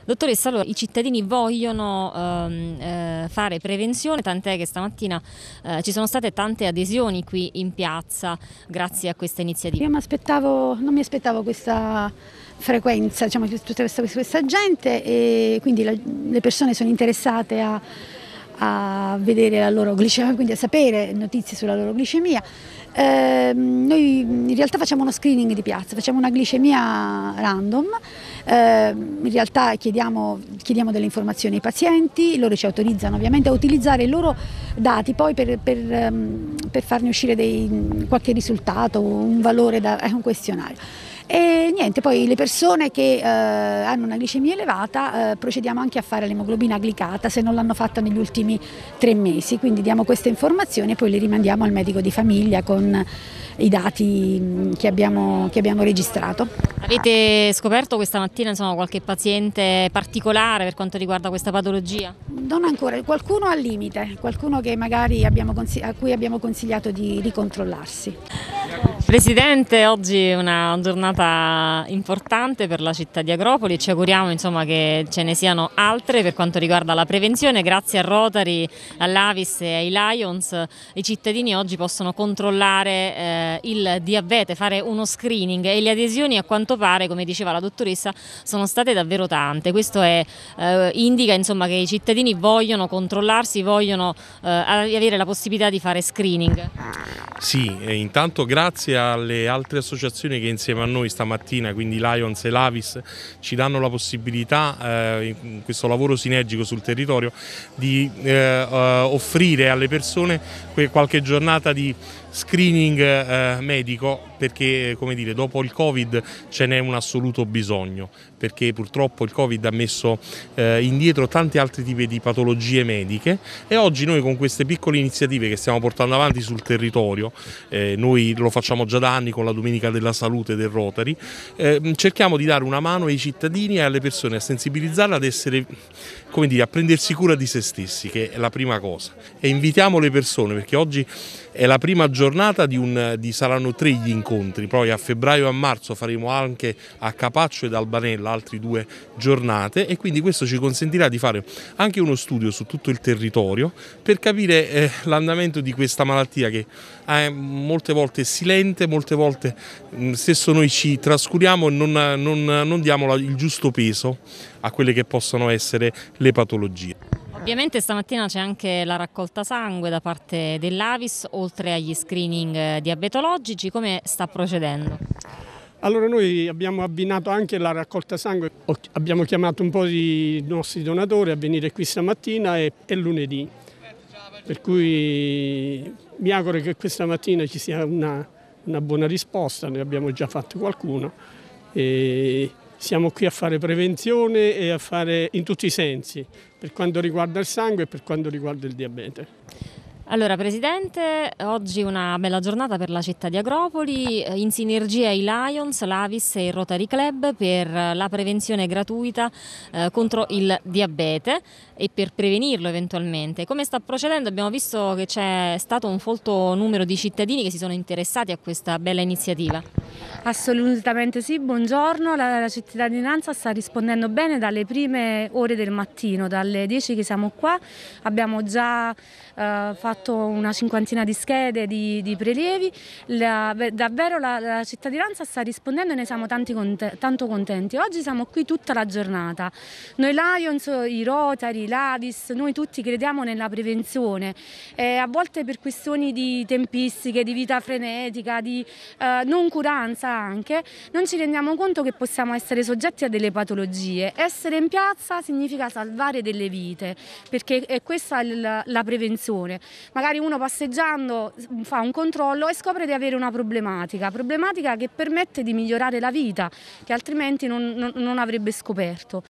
Dottoressa, allora, i cittadini vogliono fare prevenzione, tant'è che stamattina ci sono state tante adesioni qui in piazza grazie a questa iniziativa. Io non mi aspettavo questa frequenza, diciamo, tutta questa gente, e quindi le persone sono interessate a vedere la loro glicemia, quindi a sapere notizie sulla loro glicemia. Noi in realtà facciamo uno screening di piazza, facciamo una glicemia random, in realtà chiediamo delle informazioni ai pazienti, loro ci autorizzano ovviamente a utilizzare i loro dati poi per farne uscire qualche risultato, un valore da un questionario. E niente, poi le persone che hanno una glicemia elevata procediamo anche a fare l'emoglobina glicata se non l'hanno fatta negli ultimi 3 mesi, quindi diamo queste informazioni e poi le rimandiamo al medico di famiglia con i dati che abbiamo registrato. Avete scoperto questa mattina, insomma, qualche paziente particolare per quanto riguarda questa patologia? Non ancora, qualcuno al limite, qualcuno che magari a cui abbiamo consigliato di ricontrollarsi. Presidente, oggi è una giornata importante per la città di Agropoli e ci auguriamo, insomma, che ce ne siano altre per quanto riguarda la prevenzione. Grazie a Rotary, all'Avis e ai Lions i cittadini oggi possono controllare il diabete, fare uno screening, e le adesioni, a quanto pare, come diceva la dottoressa, sono state davvero tante. Questo indica, insomma, che i cittadini vogliono controllarsi, vogliono avere la possibilità di fare screening. Sì, intanto grazie alle altre associazioni che insieme a noi stamattina, quindi Lions e l'Avis, ci danno la possibilità, in questo lavoro sinergico sul territorio, di offrire alle persone qualche giornata di screening medico, perché, come dire, dopo il Covid ce n'è un assoluto bisogno, perché purtroppo il Covid ha messo indietro tanti altri tipi di patologie mediche, e oggi noi con queste piccole iniziative che stiamo portando avanti sul territorio, noi lo facciamo già da anni con la Domenica della Salute del Rotary, cerchiamo di dare una mano ai cittadini e alle persone, a sensibilizzarle ad essere, come dire, a prendersi cura di se stessi, che è la prima cosa, e invitiamo le persone, perché oggi è la prima giornata saranno 3 gli incontri, poi a febbraio e a marzo faremo anche a Capaccio ed Albanella altre 2 giornate, e quindi questo ci consentirà di fare anche uno studio su tutto il territorio per capire l'andamento di questa malattia, che molte volte è silente, molte volte stesso noi ci trascuriamo e non diamo il giusto peso a quelle che possono essere le patologie. Ovviamente stamattina c'è anche la raccolta sangue da parte dell'Avis, oltre agli screening diabetologici. Come sta procedendo? Allora, noi abbiamo abbinato anche la raccolta sangue, abbiamo chiamato un po' di nostri donatori a venire qui stamattina e lunedì, per cui mi auguro che questa mattina ci sia una buona risposta. Ne abbiamo già fatto qualcuno e siamo qui a fare prevenzione e a fare in tutti i sensi, per quanto riguarda il sangue e per quanto riguarda il diabete. Allora, Presidente, oggi una bella giornata per la città di Agropoli, in sinergia i Lions, l'Avis e il Rotary Club per la prevenzione gratuita contro il diabete e per prevenirlo eventualmente. Come sta procedendo? Abbiamo visto che c'è stato un folto numero di cittadini che si sono interessati a questa bella iniziativa. Assolutamente sì, buongiorno. La cittadinanza sta rispondendo bene dalle prime ore del mattino, dalle 10 che siamo qua. Abbiamo già fatto una 50ina di schede di prelievi. Davvero la cittadinanza sta rispondendo e ne siamo tanto contenti. Oggi siamo qui tutta la giornata. Noi Lions, i Rotary, l'Avis, noi tutti crediamo nella prevenzione. A volte per questioni di tempistiche, di vita frenetica, di noncuranza anche, non ci rendiamo conto che possiamo essere soggetti a delle patologie. Essere in piazza significa salvare delle vite, perché è questa la prevenzione. Magari uno passeggiando fa un controllo e scopre di avere una problematica che permette di migliorare la vita, che altrimenti non avrebbe scoperto.